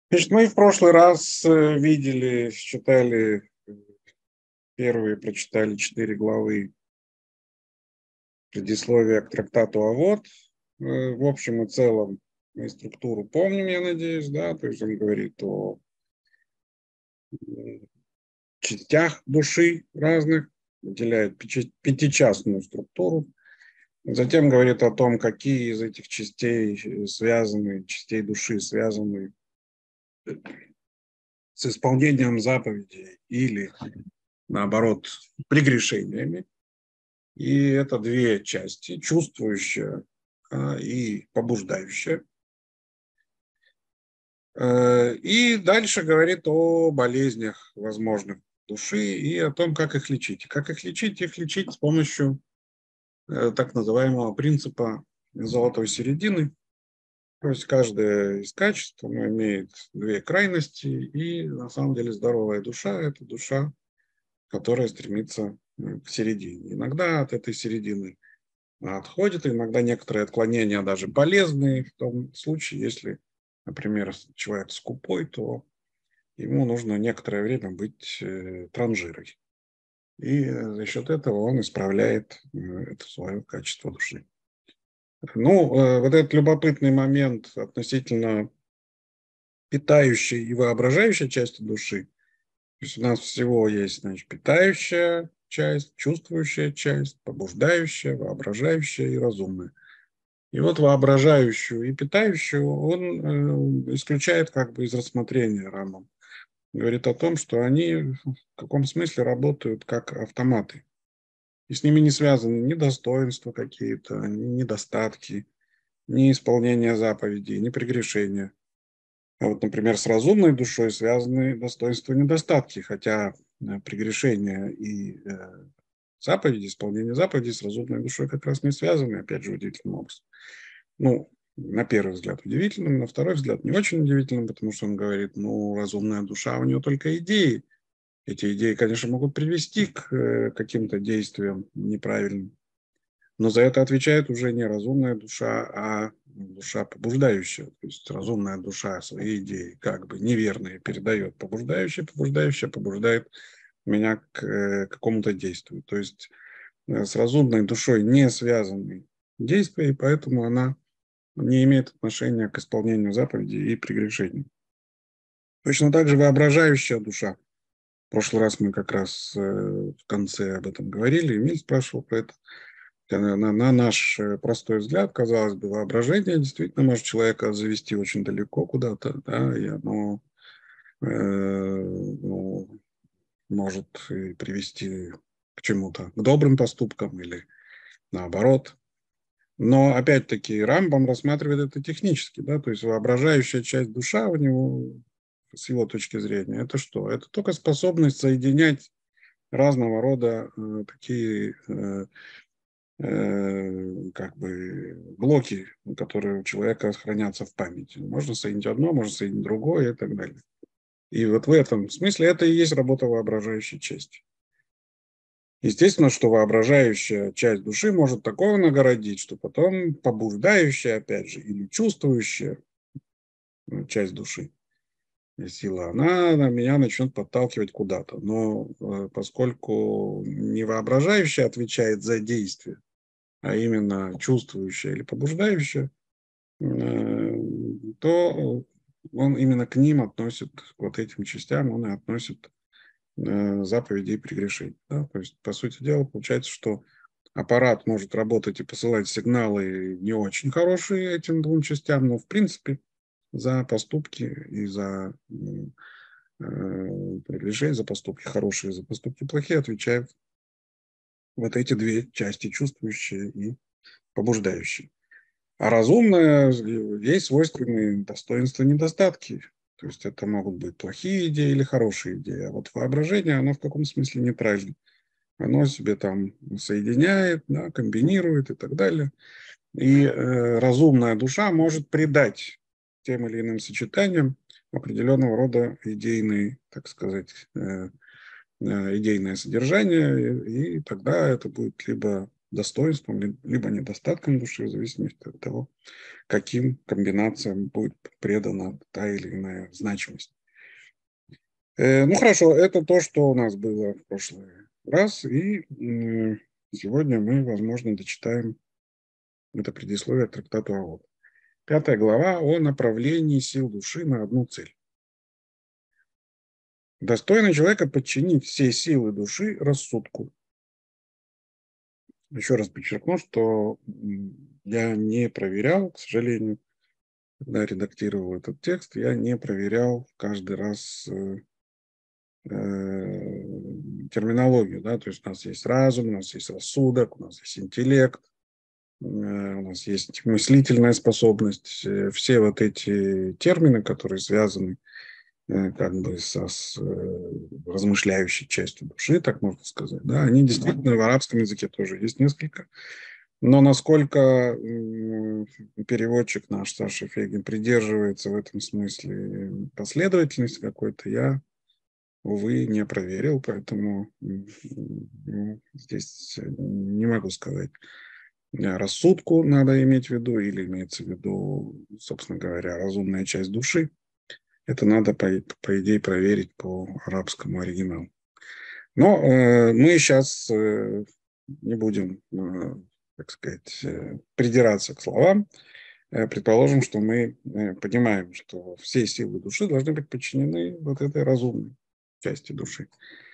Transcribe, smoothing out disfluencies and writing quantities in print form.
Значит, мы в прошлый раз видели, читали первые, прочитали 4 главы предисловия к трактату «А вот». В общем и целом мы структуру помним, я надеюсь, да, то есть он говорит о частях души разных, выделяет пятичастную структуру, затем говорит о том, какие из этих частей души связаны с исполнением заповедей или, наоборот, прегрешениями. И это две части, чувствующая и побуждающая. И дальше говорит о болезнях возможных души и о том, как их лечить. Как их лечить? Их лечить с помощью так называемого принципа золотой середины. То есть каждое из качеств имеет две крайности, и на самом деле здоровая душа – это душа, которая стремится к середине. Иногда от этой середины отходит. Иногда некоторые отклонения даже полезны в том случае, если, например, человек скупой, то ему нужно некоторое время быть транжирой. И за счет этого он исправляет это свое качество души. Ну, вот этот любопытный момент относительно питающей и воображающей части души. То есть у нас всего есть, значит, питающая часть, чувствующая часть, побуждающая, воображающая и разумная. И вот воображающую и питающую он исключает как бы из рассмотрения Рамбам. Говорит о том, что они в каком смысле работают как автоматы. И с ними не связаны ни достоинства какие-то, ни недостатки, ни исполнение заповедей, ни прегрешения. А вот, например, с разумной душой связаны достоинства и недостатки, хотя прегрешения и заповеди, исполнение заповедей с разумной душой как раз не связаны, опять же, удивительным образом. Ну, на первый взгляд удивительным, на второй взгляд не очень удивительным, потому что он говорит, ну, разумная душа, у нее только идеи. Эти идеи, конечно, могут привести к каким-то действиям неправильным, но за это отвечает уже не разумная душа, а душа побуждающая. То есть разумная душа свои идеи как бы неверные передает побуждающая, побуждающая побуждает меня к какому-то действию. То есть с разумной душой не связаны действия, и поэтому она не имеет отношения к исполнению заповедей и прегрешений. Точно так же воображающая душа. В прошлый раз мы как раз в конце об этом говорили, Эмиль спрашивал про это. На наш простой взгляд, казалось бы, воображение действительно может человека завести очень далеко куда-то, да, и оно ну, может и привести к чему-то, к добрым поступкам или наоборот. Но опять-таки Рамбам рассматривает это технически, да, то есть воображающая часть душа у него, с его точки зрения, это что? Это только способность соединять разного рода такие как бы блоки, которые у человека хранятся в памяти. Можно соединить одно, можно соединить другое и так далее. И вот в этом смысле это и есть работа воображающей части. Естественно, что воображающая часть души может такого нагородить, что потом побуждающая, опять же, или чувствующая часть души, сила, она на меня начнет подталкивать куда-то. Но поскольку не воображающая отвечает за действие, а именно чувствующая или побуждающая, то он именно к ним относит, к вот этим частям, он и относит заповеди и прегрешения. Да? То есть, по сути дела, получается, что аппарат может работать и посылать сигналы не очень хорошие этим двум частям, но в принципе за поступки и за прегрешения, за поступки хорошие, за поступки плохие отвечают вот эти две части, чувствующие и побуждающие. А разумное есть свойственные достоинства и недостатки. То есть это могут быть плохие идеи или хорошие идеи. А вот воображение, оно в каком смысле нейтрально. Оно себе там соединяет, да, комбинирует и так далее. И разумная душа может придать тем или иным сочетаниям определенного рода идейный, так сказать, идейное содержание, и тогда это будет либо достоинством, либо недостатком души, в зависимости от того, каким комбинациям будет предана та или иная значимость. Ну хорошо, это то, что у нас было в прошлый раз, и сегодня мы, возможно, дочитаем это предисловие к трактату Авод. 5 глава о направлении сил души на одну цель. Достойно человека подчинить все силы души рассудку. Еще раз подчеркну, что я не проверял, к сожалению, когда редактировал этот текст, я не проверял каждый раз терминологию. Да? То есть у нас есть разум, у нас есть рассудок, у нас есть интеллект, у нас есть мыслительная способность. Все вот эти термины, которые связаны как бы с размышляющей частью души, так можно сказать, да, они действительно в арабском языке тоже есть несколько. Но насколько переводчик наш Саша Фегин придерживается в этом смысле последовательности какой-то, я, увы, не проверил, поэтому здесь не могу сказать. Рассудку надо иметь в виду, или имеется в виду, собственно говоря, разумная часть души. Это надо, по идее, проверить по арабскому оригиналу. Но мы сейчас не будем, так сказать, придираться к словам. Предположим, что мы понимаем, что все силы души должны быть подчинены вот этой разумной части души.